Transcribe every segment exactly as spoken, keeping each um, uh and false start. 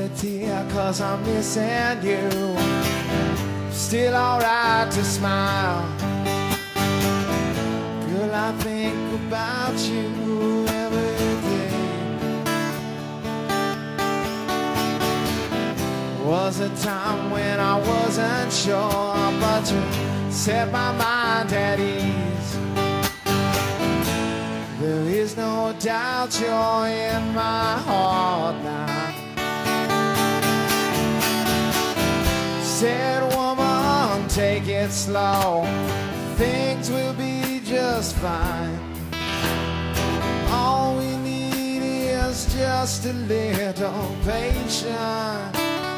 a tear, cause I'm missing you. Still alright to smile. Girl, I think about you every day. Was a time when I wasn't sure, but you set my mind at ease. There is no doubt you're in my heart now. Said woman, take it slow. Things will be just fine. All we need is just a little patience.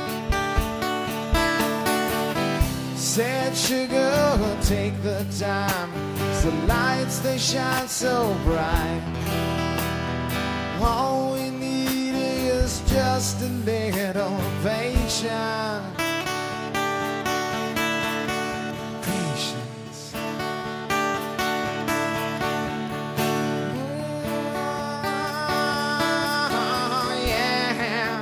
Said sugar, take the time. The lights, they shine so bright. All we need is just a little patience. Patience. Oh, yeah.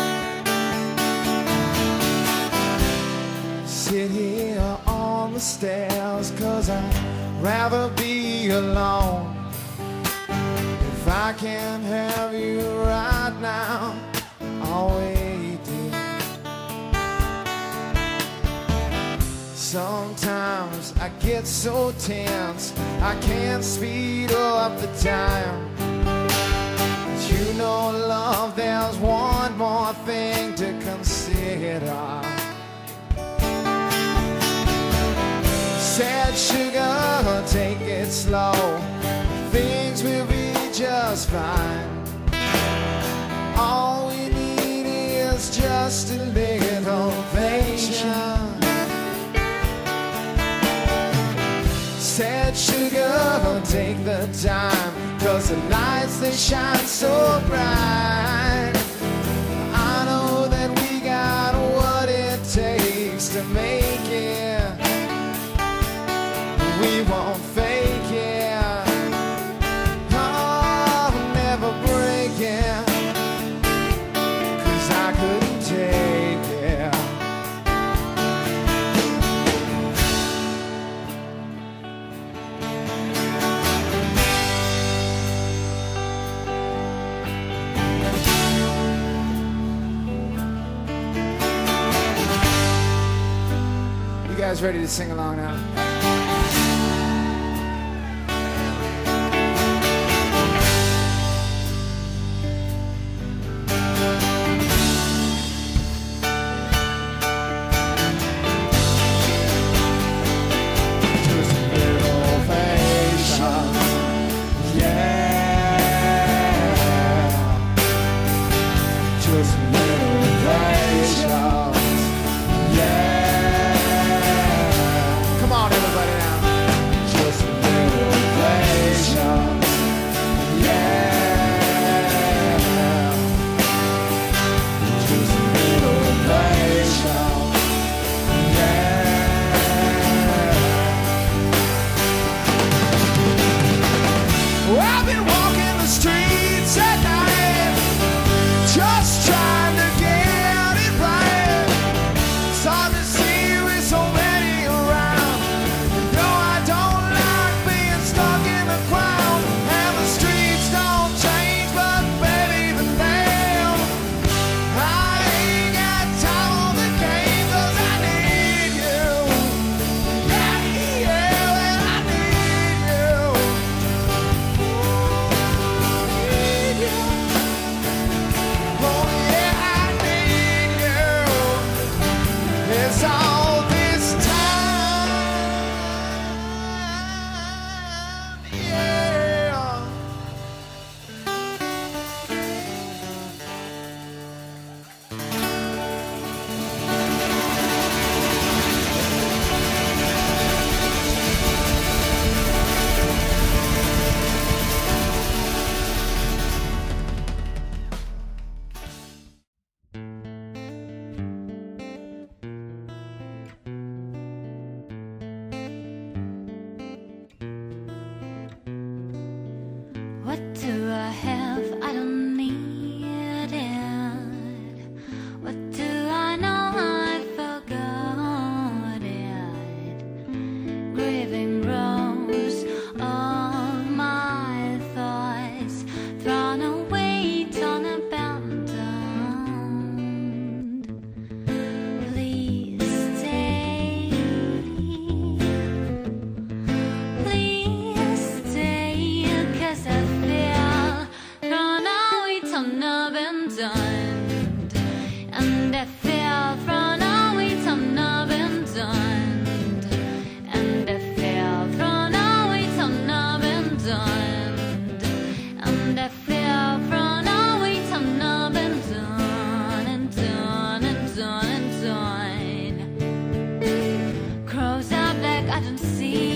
Sit here on the stairs, cause I rather be alone. If I can't have you right now, I'll wait, dear. Sometimes I get so tense, I can't speed up the time. But you know, love, there's one more thing to consider. Said sugar, take it slow. Things will be just fine. All we need is just a little patience. Said sugar, take the time, cause the lights, they shine so bright. I know that we got what it takes to make it. We won't fake it, oh, never break it, cause I couldn't take it. You guys ready to sing along now? What do I have? I don't need it. I don't see